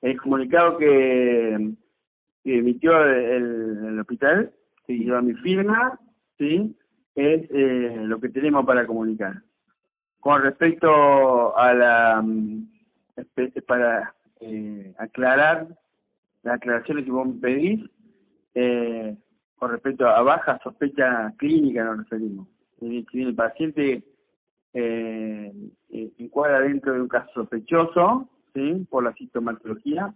El comunicado que emitió el hospital, que lleva mi firma, ¿sí? Es lo que tenemos para comunicar. Con respecto a para aclarar las aclaraciones que vos me pedís, con respecto a baja sospecha clínica nos referimos. Si bien el paciente encuadra dentro de un caso sospechoso, ¿sí? Por la sintomatología,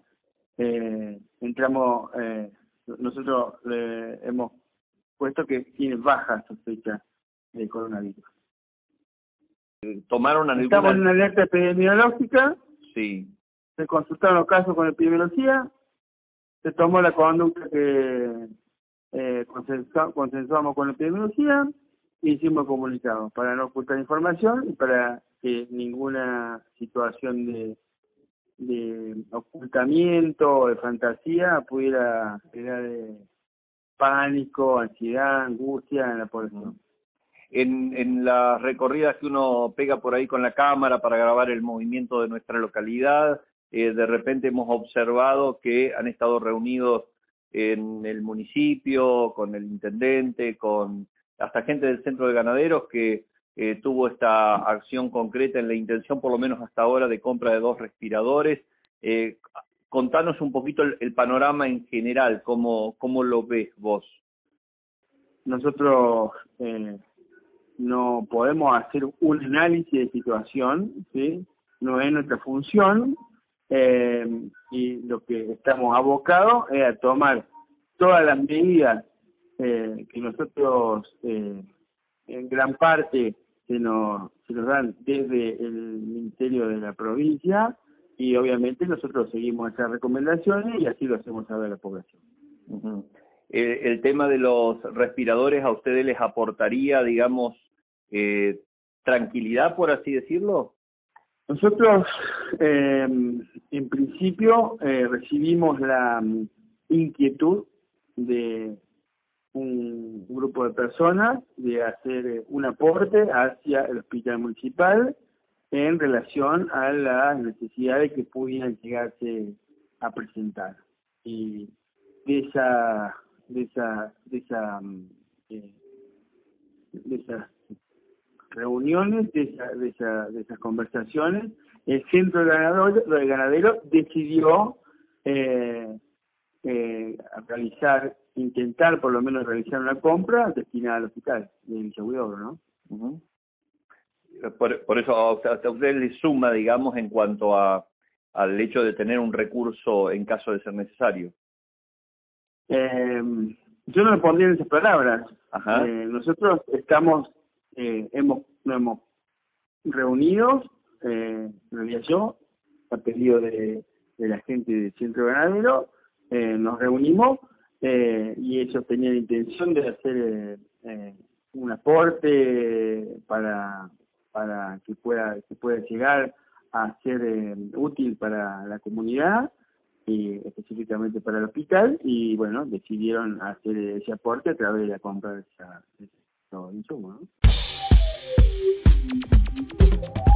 nosotros hemos puesto que tiene baja sospecha de coronavirus. ¿Tomaron alguna...? Estamos en una alerta epidemiológica. Sí. Se consultaron los casos con epidemiología, se tomó la conducta que consensuamos con la epidemiología y hicimos comunicados para no ocultar información y para que ninguna situación de ocultamiento o de fantasía pudiera crear pánico, ansiedad, angustia en la población. En las recorridas que uno pega por ahí con la cámara para grabar el movimiento de nuestra localidad, de repente hemos observado que han estado reunidos en el municipio, con el intendente, con hasta gente del centro de ganaderos que tuvo esta acción concreta en la intención, por lo menos hasta ahora, de compra de 2 respiradores. Contanos un poquito el panorama en general, ¿cómo lo ves vos? Nosotros no podemos hacer un análisis de situación, ¿sí? No es nuestra función, y lo que estamos abocados es a tomar todas las medidas que nosotros en gran parte se nos dan desde el Ministerio de la provincia, y obviamente nosotros seguimos esas recomendaciones y así lo hacemos saber a la población. Uh-huh. El tema de los respiradores, ¿a ustedes les aportaría, digamos, tranquilidad, por así decirlo? Nosotros, en principio, recibimos la inquietud de un grupo de personas de hacer un aporte hacia el hospital municipal en relación a las necesidades que pudieran llegarse a presentar. Y de esas reuniones, de esas conversaciones, el centro de ganadero decidió intentar por lo menos realizar una compra destinada al hospital de Villa Huidobro, ¿no? Uh-huh. Por eso a usted le suma, digamos, en cuanto al hecho de tener un recurso en caso de ser necesario. Yo no me pondría en esas palabras. Ajá. Nosotros nos hemos reunidos, en realidad yo, a pedido de la gente del centro ganadero, nos reunimos y ellos tenían intención de hacer un aporte para que pueda llegar a ser útil para la comunidad y específicamente para el hospital, y bueno, decidieron hacer ese aporte a través de la compra de esos insumos, ¿no?